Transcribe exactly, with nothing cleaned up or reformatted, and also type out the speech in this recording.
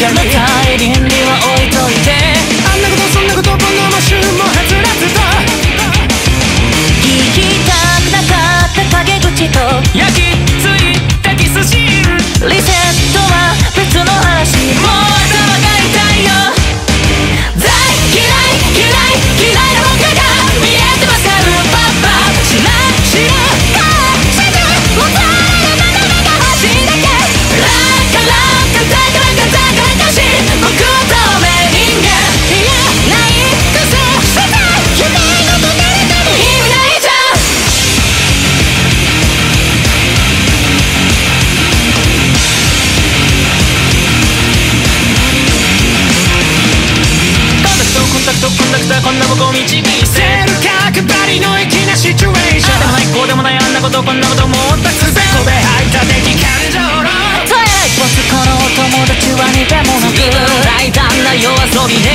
やめたい倫理は置いといて、 あんなことそんなことこのマシューもはつらつと聞きたくなかった陰口と焼き付いたキスシーン、 リセットは別の話、もう頭が痛いよ。大嫌い嫌い嫌いな僕が見えてますかるパパ、しなしなかしてもたれなのが欲しいだけ、ラッカラッカザカラカザカラカし僕とめ人間いやない癖してた夢のとなれても意味ないじゃん。コンタクトコンタクターこんな僕を導きセール角張りの粋なシチュエーション、 でもないこうでもないあんなことこんなこと思った突然こべ入った敵感情論、 トイレボスこのお友達は似てもなく大胆な夜遊びで